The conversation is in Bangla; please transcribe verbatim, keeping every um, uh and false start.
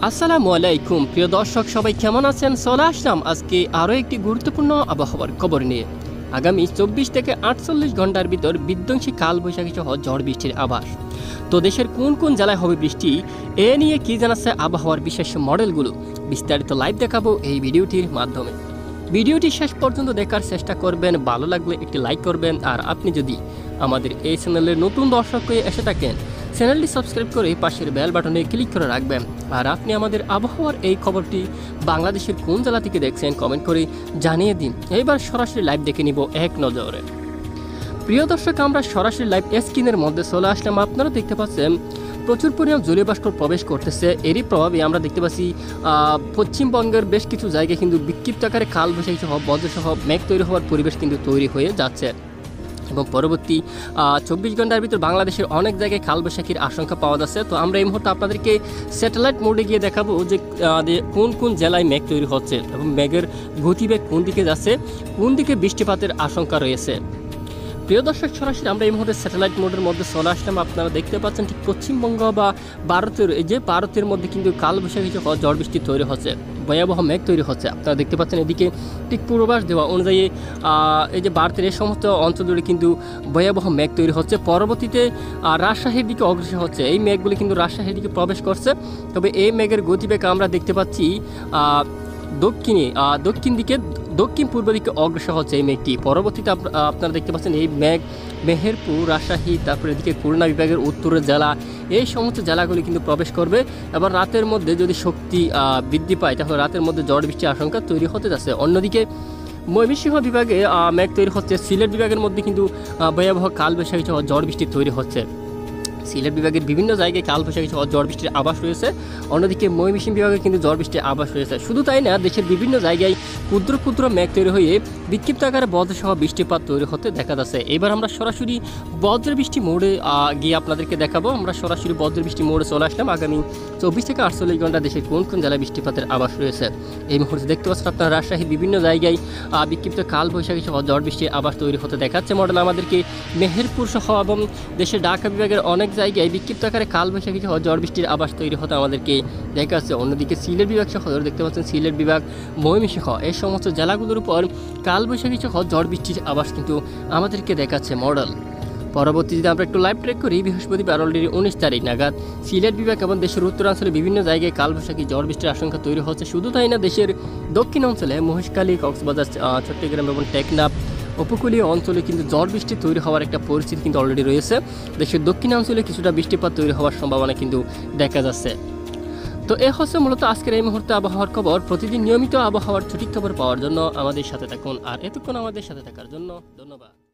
আসসালামু আলাইকুম প্রিয় দর্শক, সবাই কেমন আছেন? চলে আসলাম আজকে আরও একটি গুরুত্বপূর্ণ আবহাওয়ার খবর নিয়ে। আগামী চব্বিশ থেকে আটচল্লিশ ঘন্টার ভিতর বিধ্বংসী কালবৈশাখী সহ ঝড় বৃষ্টির আভাস। তো দেশের কোন কোন জেলায় হবে বৃষ্টি, এ নিয়ে কি জানাচ্ছে আবহাওয়ার বিশেষ মডেলগুলো, বিস্তারিত লাইভ দেখাবো এই ভিডিওটির মাধ্যমে। ভিডিওটি শেষ পর্যন্ত দেখার চেষ্টা করবেন, ভালো লাগলে একটি লাইক করবেন। আর আপনি যদি আমাদের এই চ্যানেলের নতুন দর্শক হয়ে এসে থাকেন, চ্যানেলটি সাবস্ক্রাইব করে পাশের বেল বাটনে ক্লিক করে রাখবেন। আর আপনি আমাদের আবহাওয়ার এই খবরটি বাংলাদেশের কোন জেলা থেকে দেখছেন কমেন্ট করে জানিয়ে দিন। এইবার সরাসরি লাইভ দেখে নিব এক নজরে। প্রিয় দর্শক, আমরা সরাসরি লাইভ স্ক্রিনের মধ্যে চলে আসলাম। আপনারা দেখতে পাচ্ছেন প্রচুর পরিমাণ জলীয় বাষ্প প্রবেশ করতেছে। এরই প্রভাবে আমরা দেখতে পাচ্ছি পশ্চিমবঙ্গের বেশ কিছু জায়গায় কিন্তু বিক্ষিপ্ত আকারে কালবৈশাখী সহ বজ্রসহ মেঘ তৈরি হওয়ার পরিবেশ কিন্তু তৈরি হয়ে যাচ্ছে। এবং পরবর্তী চব্বিশ ঘন্টার ভিতর বাংলাদেশের অনেক জায়গায় কালবৈশাখীর আশঙ্কা পাওয়া যাচ্ছে। তো আমরা এই মুহূর্তে আপনাদেরকে স্যাটেলাইট মোডে গিয়ে দেখাবো যে কোন কোন জেলায় মেঘ তৈরি হচ্ছে এবং মেঘের গতিবেগ কোন দিকে যাচ্ছে, কোন দিকে বৃষ্টিপাতের আশঙ্কা রয়েছে। প্রিয় দর্শক, সরাসরি আমরা এই মুহূর্তে স্যাটেলাইট মোডের মধ্যে চলে আসলাম। আপনারা দেখতে পাচ্ছেন ঠিক পশ্চিমবঙ্গ বা ভারতের এই যে ভারতের মধ্যে কিন্তু কালবৈশাখী ঝড় বৃষ্টি তৈরি হচ্ছে, ভয়াবহ মেঘ তৈরি হচ্ছে। আপনারা দেখতে পাচ্ছেন এদিকে ঠিক পূর্বাভাস দেওয়া অনুযায়ী এই যে ভারতের এই সমস্ত অঞ্চল জুড়ে কিন্তু ভয়াবহ মেঘ তৈরি হচ্ছে। পরবর্তীতে রাজশাহীর দিকে অগ্রসর হচ্ছে, এই মেঘগুলি কিন্তু রাজশাহীর দিকে প্রবেশ করছে। তবে এই মেঘের গতিবেগ আমরা দেখতে পাচ্ছি দক্ষিণে দক্ষিণ দিকে দক্ষিণ পূর্ব দিকে অগ্রসর হচ্ছে এই মেঘটি। পরবর্তীতে আপনারা দেখতে পাচ্ছেন এই মেঘ মেহেরপুর, রাজশাহী, তারপরে এদিকে খুলনা বিভাগের উত্তরের জেলা, এই সমস্ত জেলাগুলি কিন্তু প্রবেশ করবে। এবার রাতের মধ্যে যদি শক্তি বৃদ্ধি পায় তাহলে রাতের মধ্যে ঝড় বৃষ্টির আশঙ্কা তৈরি হতে যাচ্ছে। অন্যদিকে ময়মনসিংহ বিভাগে মেঘ তৈরি হচ্ছে। সিলেট বিভাগের মধ্যে কিন্তু ভয়াবহ কালবৈশাখী সহ ঝড় বৃষ্টি তৈরি হচ্ছে। সিলেট বিভাগের বিভিন্ন জায়গায় কালবৈশাখী সহ ঝড় বৃষ্টির আভাস রয়েছে। অন্যদিকে ময়মনসিংহ বিভাগে কিন্তু ঝড় বৃষ্টির আভাস রয়েছে। শুধু তাই না, দেশের বিভিন্ন জায়গায় ক্ষুদ্র ক্ষুদ্র মেঘ তৈরি হয়ে বিক্ষিপ্ত আকারে বজ্রসহ বৃষ্টিপাত তৈরি হতে দেখা যাচ্ছে। এবার আমরা সরাসরি বজ্র বৃষ্টি মোড়ে গিয়ে আপনাদেরকে দেখাবো। আমরা সরাসরি বজ্র বৃষ্টি মোড়ে চলে আসলাম। আগামী চব্বিশ থেকে আটচল্লিশ ঘন্টা দেশের কোন কোন জেলায় বৃষ্টিপাতের আভাস রয়েছে এই মুহূর্তে দেখতে পাচ্ছেন আপনারা। রাজশাহীর বিভিন্ন জায়গায় বিক্ষিপ্ত কালবৈশাখী সহ ঝড় বৃষ্টির আভাস তৈরি হতে দেখাচ্ছে মডেল আমাদেরকে। মেহেরপুর সহ এবং দেশের ঢাকা বিভাগের অনেক জায়গায় বিক্ষিপ্ত আকারে কালবৈশাখী সহ ঝড় বৃষ্টির আভাস তৈরি হতে আমাদেরকে দেখা যাচ্ছে। অন্যদিকে সিলেট বিভাগ সহ দেখতে পাচ্ছেন সিলেট বিভাগ, ময়মনসিংহ, এই সমস্ত জেলাগুলোর উপর কালবৈশাখী সহ ঝড় বৃষ্টির আভাস কিন্তু আমাদেরকে দেখাচ্ছে মডেল। পরবর্তী যদি আমরা একটু লাইভ ট্রেক করি, বৃহস্পতিবার অলরেডি উনিশ তারিখ নাগাদ সিলেট বিভাগ এবং দেশের উত্তরাঞ্চলে বিভিন্ন জায়গায় কালবৈশাখী ঝড় বৃষ্টির আশঙ্কা তৈরি হচ্ছে। শুধু তাই না, দেশের দক্ষিণ অঞ্চলে মহেশখালী, কক্সবাজার, চট্টগ্রাম এবং টেকনাফ উপকূলীয় অঞ্চলে কিন্তু ঝড় বৃষ্টি তৈরি হওয়ার একটা পরিস্থিতি কিন্তু অলরেডি রয়েছে। দেশের দক্ষিণাঞ্চলে কিছুটা বৃষ্টিপাত তৈরি হওয়ার সম্ভাবনা কিন্তু দেখা যাচ্ছে। তো এ হচ্ছে মূলত আজকের এই মুহূর্তে আবহাওয়ার খবর। প্রতিদিন নিয়মিত আবহাওয়ার সঠিক খবর পাওয়ার জন্য আমাদের সাথে থাকুন। আর এতক্ষণ আমাদের সাথে থাকার জন্য ধন্যবাদ।